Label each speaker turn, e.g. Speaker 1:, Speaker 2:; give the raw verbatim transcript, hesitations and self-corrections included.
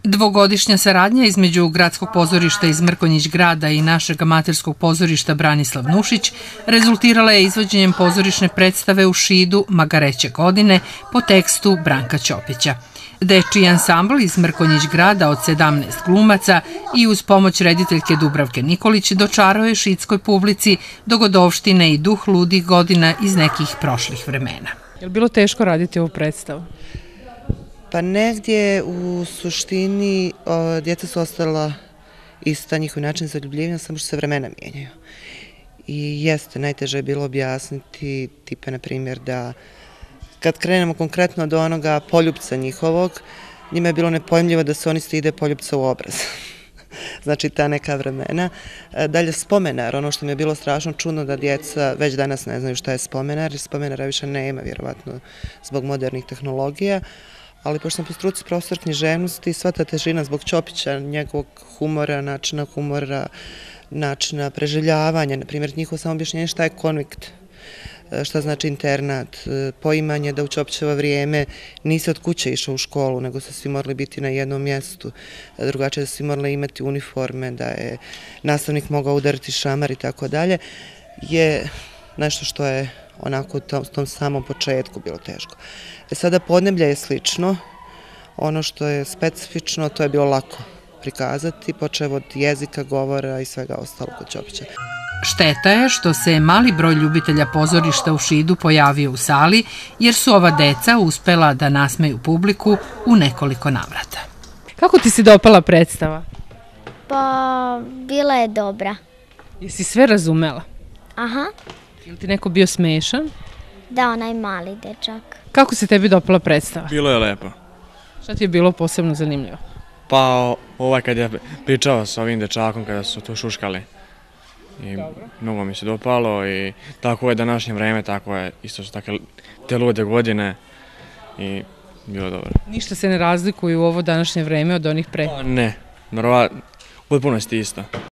Speaker 1: Dvogodišnja saradnja između Gradskog pozorišta iz Mrkonjić Grada i našeg amaterskog pozorišta Branislav Nušić rezultirala je izvođenjem pozorišne predstave u Šidu Magareće godine po tekstu Branka Ćopića. Dečiji ansambl iz Mrkonjić Grada od sedamnaest glumaca i uz pomoć rediteljke Dubravke Nikolić dočarao je šidskoj publici dogodovštine i duh ludih godina iz nekih prošlih vremena.
Speaker 2: Je li bilo teško raditi ovu predstavu?
Speaker 3: Pa negdje u suštini djeca su ostala ista, njihov način zaljubljivanja, samo što se vremena mijenjaju. I jeste, najteže je bilo objasniti, tipa na primjer da kad krenemo konkretno od onoga poljupca njihovog, njima je bilo nepojmljivo da se oni stide poljupca u obraz. Znači ta neka vremena. Dalje spomenar, ono što mi je bilo strašno čudno da djeca već danas ne znaju šta je spomenar, jer spomenara više nema, vjerovatno zbog modernih tehnologija, ali pošto sam po struci profesor književnosti, sva ta težina zbog Ćopića, njegovog humora, načina humora, načina preživljavanja, na primjer njihovo samo objašnjenje šta je konvikt, šta znači internat, poimanje da u Ćopićevo vrijeme nisi od kuće išao u školu, nego su svi morali biti na jednom mjestu, drugačije da su svi morali imati uniforme, da je nastavnik mogao udariti šamar i tako dalje, je nešto što je onako u tom samom početku bilo teško. E sada podneblje je slično, ono što je specifično to je bilo lako prikazati, počev od jezika, govora i svega ostalog kod Ćopića.
Speaker 1: Šteta je što se mali broj ljubitelja pozorišta u Šidu pojavio u sali, jer su ova deca uspela da nasmeju publiku u nekoliko navrata.
Speaker 2: Kako ti se dopala predstava?
Speaker 4: Pa, bila je dobra.
Speaker 2: Jesi sve razumela?
Speaker 4: Aha.
Speaker 2: Je li ti neko bio smešan?
Speaker 4: Da, onaj mali dečak.
Speaker 2: Kako se tebi dopala predstava?
Speaker 5: Bilo je lepo.
Speaker 2: Šta ti je bilo posebno zanimljivo?
Speaker 5: Pa ovaj kad je pričao sa ovim dečakom kada su to šuškali. I mnogo mi se dopalo i tako je današnje vreme, tako je isto su takve te lude godine i bilo dobro.
Speaker 2: Ništa se ne razlikuju u ovo današnje vreme od onih pre?
Speaker 5: Pa ne, potpuno isto.